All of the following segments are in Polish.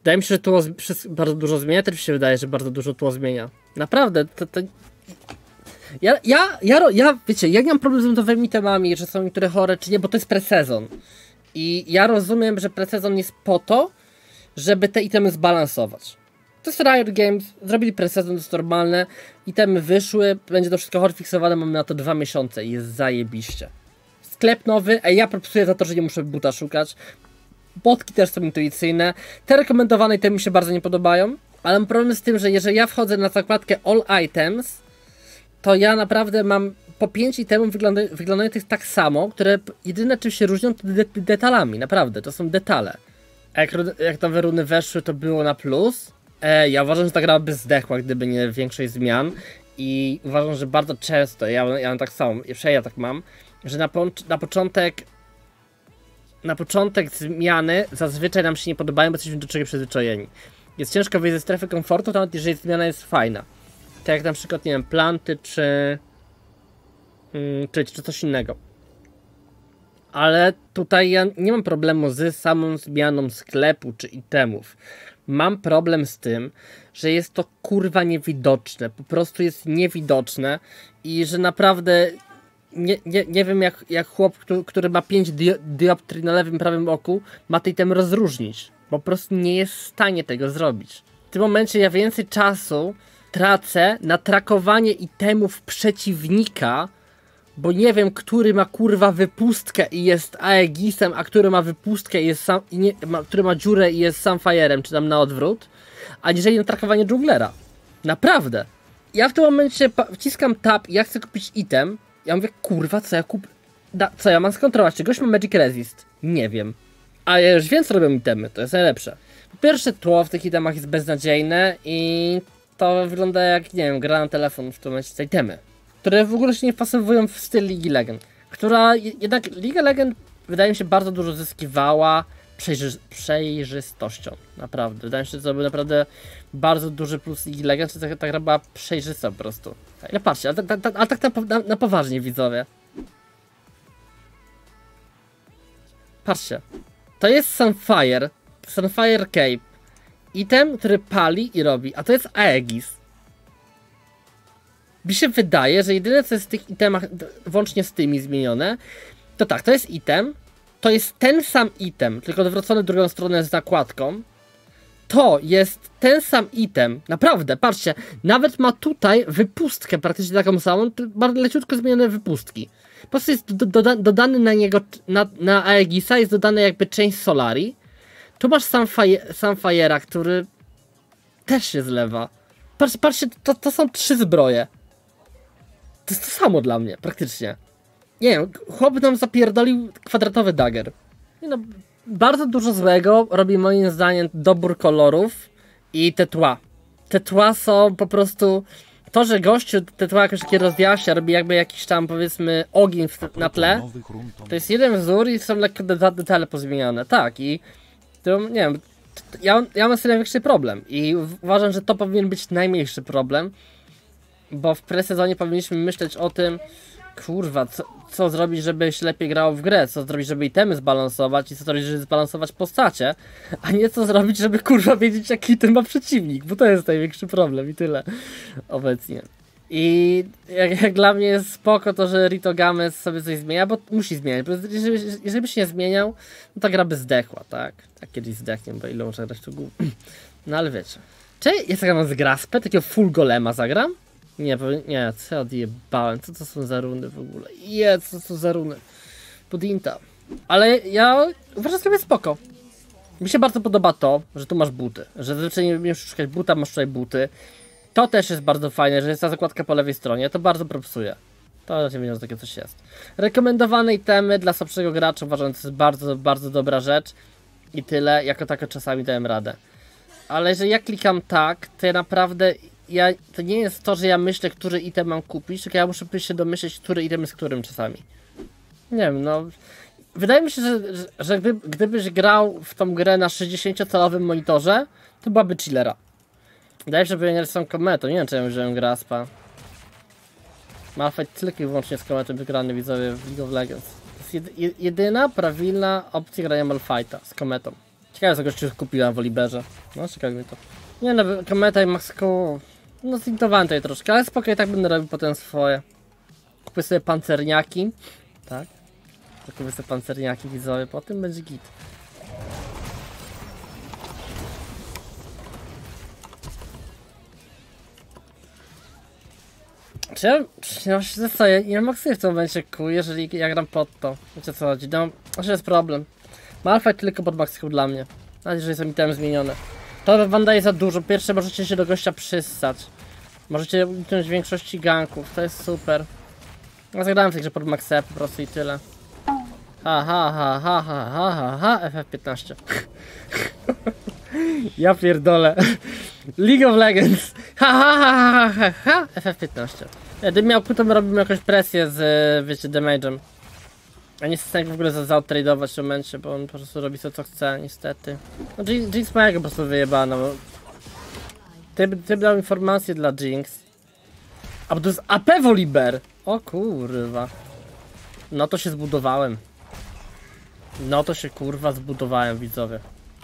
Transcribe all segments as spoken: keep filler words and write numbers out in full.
Wydaje mi się, że tło bardzo dużo zmienia, też mi się wydaje, że bardzo dużo tło zmienia. Naprawdę, to... to... Ja, ja, ja, ja, wiecie, ja nie mam problem z nowymi temami, że są niektóre chore, czy nie, bo to jest presezon. I ja rozumiem, że presezon jest po to, żeby te itemy zbalansować. To jest Riot Games, zrobili presezon, to jest normalne, itemy wyszły, będzie to wszystko hotfixowane, mamy na to dwa miesiące i jest zajebiście. Sklep nowy, a ja propsuję za to, że nie muszę buta szukać. Botki też są intuicyjne. Te rekomendowane itemy mi się bardzo nie podobają, ale mam problem z tym, że jeżeli ja wchodzę na zakładkę All Items, to ja naprawdę mam po pięć itemów wygląda, wyglądających tak samo, które jedyne czym się różnią to de detalami, naprawdę, to są detale. A jak, jak nowe runy weszły, to było na plus. E, ja uważam, że ta gra by zdechła, gdyby nie większość zmian. I uważam, że bardzo często, ja, ja mam tak samo, jeszcze ja tak mam, że na, po na początek na początek zmiany zazwyczaj nam się nie podobają, bo jesteśmy do czegoś przyzwyczajeni. Jest ciężko wyjść ze strefy komfortu, nawet jeżeli zmiana jest fajna. Tak jak na przykład, nie wiem, planty, czy, hmm, czy, czy coś innego. Ale tutaj ja nie mam problemu z samą zmianą sklepu, czy itemów. Mam problem z tym, że jest to kurwa niewidoczne. Po prostu jest niewidoczne i że naprawdę nie, nie, nie wiem jak, jak chłop, który, który ma pięć dioptrii na lewym, prawym oku, ma te itemy rozróżnić. Po prostu nie jest w stanie tego zrobić. W tym momencie ja więcej czasu tracę na trakowanie itemów przeciwnika, bo nie wiem, który ma kurwa wypustkę i jest Aegisem, a który ma wypustkę i jest sam, i nie, ma, który ma dziurę i jest Sunfire'em, czy tam na odwrót, aniżeli na trakowanie dżunglera. Naprawdę. Ja w tym momencie wciskam tab i ja chcę kupić item. Ja mówię, kurwa, co ja kupię? Co ja mam skontrolować? Czy gość ma Magic Resist? Nie wiem. A ja już wiem, co robią itemy, to jest najlepsze. Po pierwsze, tło w tych itemach jest beznadziejne i to wygląda jak, nie wiem, gra na telefon w tym momencie te itemy, które w ogóle się nie wpasowują w styl Ligi Legend, która jednak Liga Legend wydaje mi się bardzo dużo zyskiwała przejrzy przejrzystością, naprawdę. Wydaje mi się, że to był naprawdę bardzo duży plus Ligi Legend, że ta, ta gra była przejrzysta po prostu. Ale patrzcie, a, ta, ta, a tak na, na, na poważnie, widzowie. Patrzcie, to jest Sunfire, Sunfire Cape, item, który pali i robi, a to jest Aegis. Mi się wydaje, że jedyne co jest w tych itemach, włącznie z tymi zmienione, to tak, to jest item, to jest ten sam item, tylko odwrócony w drugą stronę z nakładką. To jest ten sam item, naprawdę, patrzcie, nawet ma tutaj wypustkę praktycznie taką samą, bardzo leciutko zmienione wypustki. Po prostu jest do, do, dodany na niego, na, na Aegisa jest dodany jakby część Solari. Tu masz Sunfire'a, który też się zlewa. Patrz, patrzcie, to, to są trzy zbroje. To jest to samo dla mnie, praktycznie. Nie wiem, chłop nam zapierdolił kwadratowy dagger. Nie no, bardzo dużo złego robi moim zdaniem dobór kolorów i te tła. Te tła są po prostu... To, że gościu te tła jakoś takie rozjaśnia, robi jakby jakiś tam, powiedzmy, ogień na tle, to jest jeden wzór i są lekko detale pozmieniane. Tak, i to, nie wiem, ja, ja mam z tym największy problem i uważam, że to powinien być najmniejszy problem, bo w presezonie powinniśmy myśleć o tym, kurwa, co, co zrobić, żeby się lepiej grało w grę, co zrobić, żeby itemy zbalansować i co zrobić, żeby zbalansować postacie, a nie co zrobić, żeby kurwa wiedzieć, jaki item ma przeciwnik, bo to jest największy problem i tyle obecnie. I jak, jak dla mnie jest spoko to, że Ritogames sobie coś zmienia, bo musi zmieniać, bo jeżeli, jeżeli by się nie zmieniał, no ta gra by zdechła, tak? Tak kiedyś zdechnie, bo ile muszę grać tu głów. No ale wiecie. Czy ja zagram z Graspę, takiego full golema zagram? Nie, nie, co ja odjebałem, co to są za runy w ogóle? Je, co to są za runy? Podinta. Ale ja uważam, że sobie spoko. Mi się bardzo podoba to, że tu masz buty, że zazwyczaj nie musisz szukać buta, masz tutaj buty. To też jest bardzo fajne, że jest ta zakładka po lewej stronie, to bardzo propsuje. To raczej wiedział, że takie coś jest. Rekomendowane itemy dla słabszego gracza uważam, że to jest bardzo, bardzo dobra rzecz. I tyle, jako tako czasami dałem radę. Ale jeżeli ja klikam tak, to ja naprawdę... Ja, to nie jest to, że ja myślę, który item mam kupić, tylko ja muszę się domyśleć, który item jest którym czasami. Nie wiem, no... Wydaje mi się, że, że, że gdyby, gdybyś grał w tą grę na sześćdziesięciocalowym monitorze, to byłaby chillera. Wydaje mi się, że ja nie są kometą, nie wiem, czy ja wziąłem Graspa. Malphite tylko i wyłącznie z kometem wygrany, widzowie, w League of Legends. To jest jedyna prawilna opcja grania Malphite'a z kometą. Ciekawe, co gościu kupiła w Oliberze. No, ciekawe mi to. Nie no, kometa i Max koło. No, zintowałem tutaj troszkę, ale spokojnie, tak będę robił potem swoje. Kupię sobie pancerniaki. Tak. Kupię sobie pancerniaki widzowie, potem będzie git. Czy ja, czy ja się zostaję? Ja maksuję w tym momencie Q, jeżeli ja gram pod to. Wiecie co chodzi? No, znaczy jest problem. Malfight tylko pod max Q dla mnie. Nawet jeżeli są itemy zmienione. To wam daje za dużo. Pierwsze możecie się do gościa przystać. Możecie uniknąć większości ganków. To jest super. Ja zagrałem w tej grze pod maxę po prostu i tyle. Ha ha ha ha ha ha ha ha F F piętnaście. Ja pierdolę. League of Legends. Ha ha ha ha ha ha F F piętnaście. Gdybym miał Q, to my robimy jakąś presję z, wiecie, damage'em. A nie chcę w ogóle zaoutradować w tym momencie, bo on po prostu robi to co chce, niestety. No Jinx ma jego po prostu wyjebana, bo... Ty, ty dał informację dla Jinx. A bo to jest A P Volibear! O kurwa. No to się zbudowałem. No to się kurwa zbudowałem, widzowie.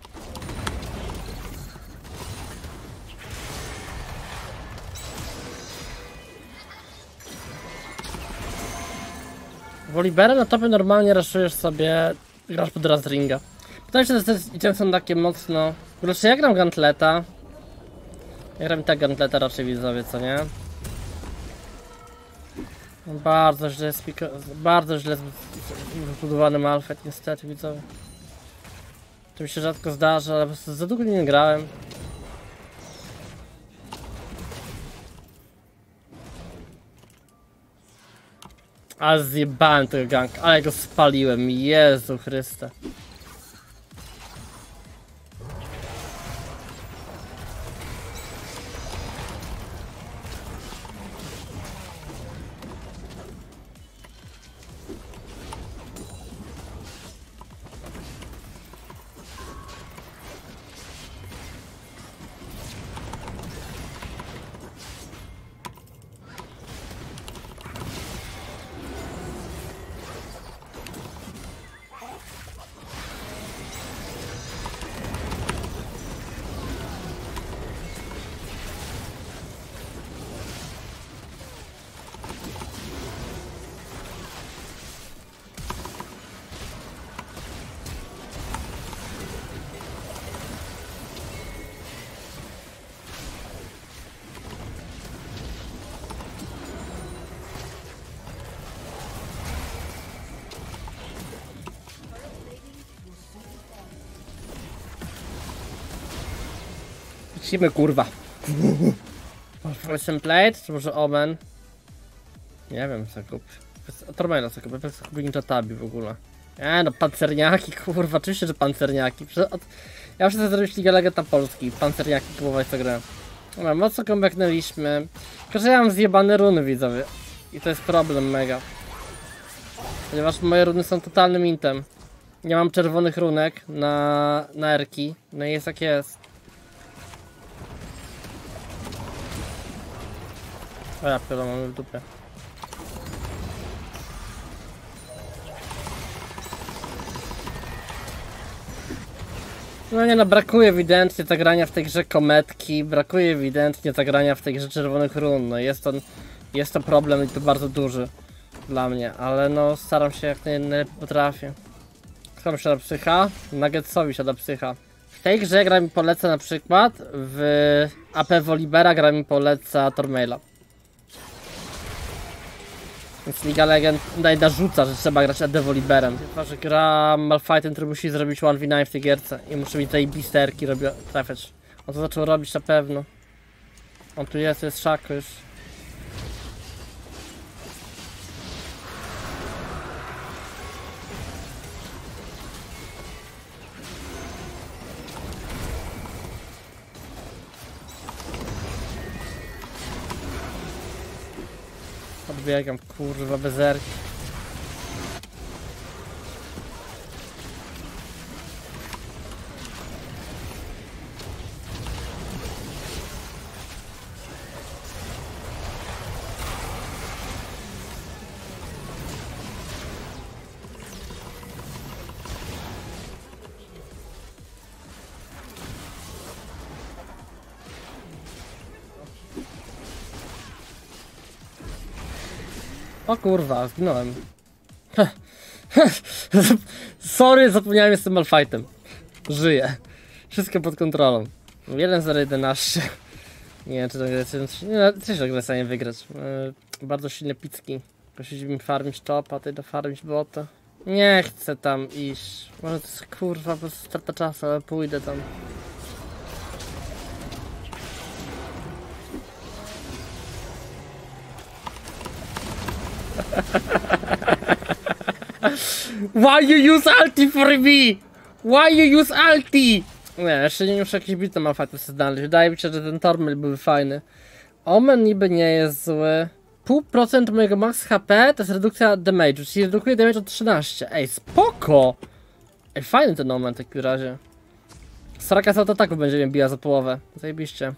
Volibeara na topie normalnie raszujesz sobie, grasz pod Razringa. Pytam się, że te itemy są takie mocno... Znaczy ja gram Gantleta. Ja gram tak Gantleta raczej widzowie, co nie? Bardzo źle jest bardzo źle zbudowany Malfight niestety widzowie. To mi się rzadko zdarza, ale po prostu za długo nie grałem. Ale zjebałem tego gank, ale go spaliłem, Jezu Chryste. Lecimy kurwa. Poison Plate, czy może Omen? Nie wiem co kupię. Tormenta co kupię, co kupię Ninja Tabi w ogóle. Nie no, pancerniaki, kurwa, oczywiście, że pancerniaki. Ja muszę sobie zrobić Ligę Legend na polski, pancerniaki kupować tę grę. Dobra, mocno kombeknęliśmy. Tylko, że ja mam zjebane runy widzowie. I to jest problem mega. Ponieważ moje runy są totalnym intem. Nie mam czerwonych runek na, na erki. No i jest jak jest. O ja pierdolę, mamy w dupie. No nie no, brakuje ewidentnie zagrania w tej grze kometki, brakuje ewidentnie zagrania w tej grze czerwonych run. No jest to, jest to problem i to bardzo duży dla mnie, ale no staram się jak najlepiej potrafię. Staram się na psycha, Nuggetsowi siada psycha. W tej grze gra mi poleca na przykład, w A P Volibeara gra mi poleca Tormaila. Więc Liga Legend daje narzuca, że trzeba grać A D Volibearem. Chyba, że gra Malfightem, który musi zrobić jeden v dziewięć w tej gierce i muszę mieć tej bisterki trafiać. On to zaczął robić na pewno. On tu jest, to jest Szako już. Odbiegam, kurwa, bez erki. O kurwa, zginąłem. Sorry, zapomniałem, jestem Malfightem. Żyję. Wszystko pod kontrolą. jeden zero jedenaście. Nie wiem, czy to jest. Nie, też tak w stanie wygrać. Yy, bardzo silne picki. Prosić mi farmić topa, ty do farmić bota. Nie chcę tam iść. Może to jest kurwa, po prostu strata czasu, ale pójdę tam. Why you use ulti for me? Why you use ulti? Nie, jeszcze nie muszę jakiś bit na Malfightu sobie znaleźć. Wydaje mi się, że ten Tormel byłby fajny. Omen niby nie jest zły. Pół procent mojego max H P to jest redukcja damage, czyli redukuje damage o trzynaście. Ej, spoko! Ej, fajny ten Omen w takim razie. Soraka z autoataku będzie mnie biła za połowę. Zajebiście.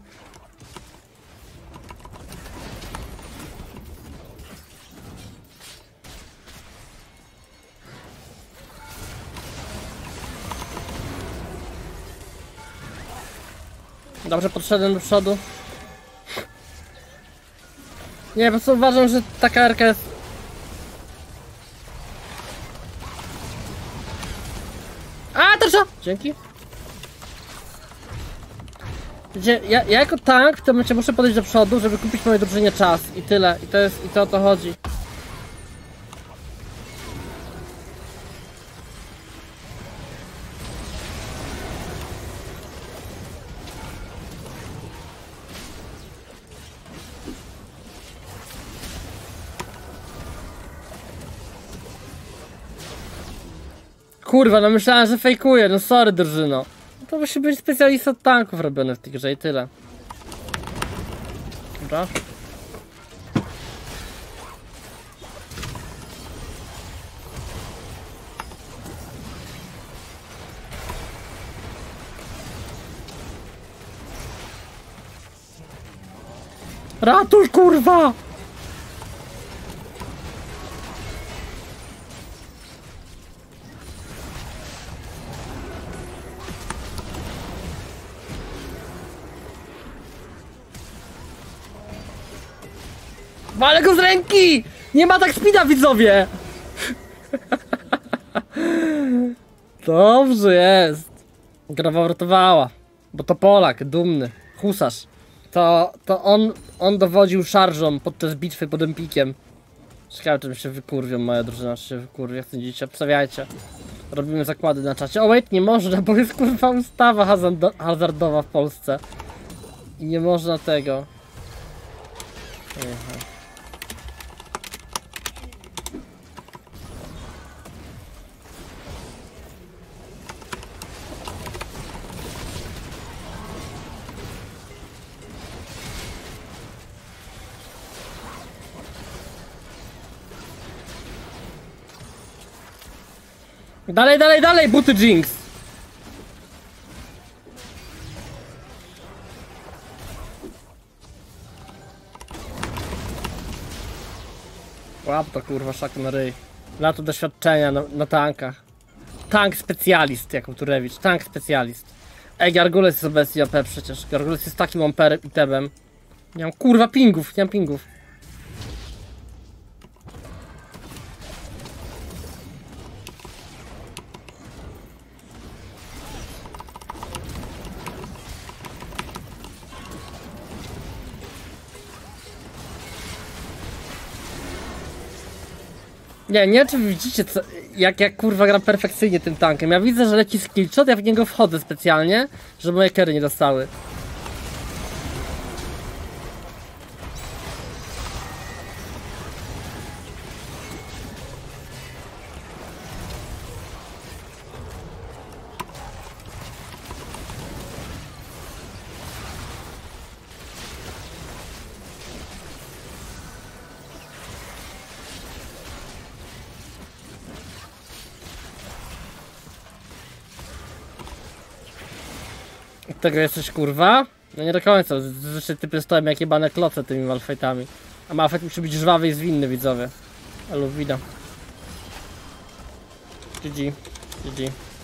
Dobrze, podszedłem do przodu. Nie, po prostu uważam, że taka erka jest... A, to co? Dzięki. Wiecie, ja, ja jako tank w tym momencie muszę podejść do przodu, żeby kupić mojej drużynie czas. I tyle. I to jest, i to o to chodzi. Kurwa, no myślałem, że fejkuje, no sorry drużyno. To musi być specjalista od tanków robiony w tej grze i tyle. Dobra. Ratuj, kurwa! Walę go z ręki! Nie ma tak speeda, widzowie! Dobrze jest. Gra wywrotowała. Bo to Polak, dumny. Husarz. To, to on, on dowodził szarżą podczas bitwy pod Empikiem. Ciekawe, czym się wykurwią moja drużyna, czy się wykurwie. Chcę dziś obstawiajcie. Robimy zakłady na czacie. O wait, nie można, bo jest kurwa ustawa hazardowa w Polsce. I nie można tego. Aha. Dalej, dalej, dalej, buty Jinx! Łap to kurwa, szak na ryj. Lato doświadczenia na, na tankach. Tank specjalist, jak Turewicz. Tank specjalist. Ej, Gargules jest obecnie A P przecież. Gargules jest takim amperem i tebem. Nie mam kurwa pingów, nie mam pingów. Nie, nie wiem, czy widzicie, co, jak, jak kurwa gram perfekcyjnie tym tankiem. Ja widzę, że leci skillshot, ja w niego wchodzę specjalnie, żeby moje kery nie dostały. Od tego jesteś kurwa? No nie do końca, zresztą typy stoją jak jebane kloce tymi Malfightami. A Malfight musi być żwawy i zwinny, widzowie. Ale widać. G G. G G.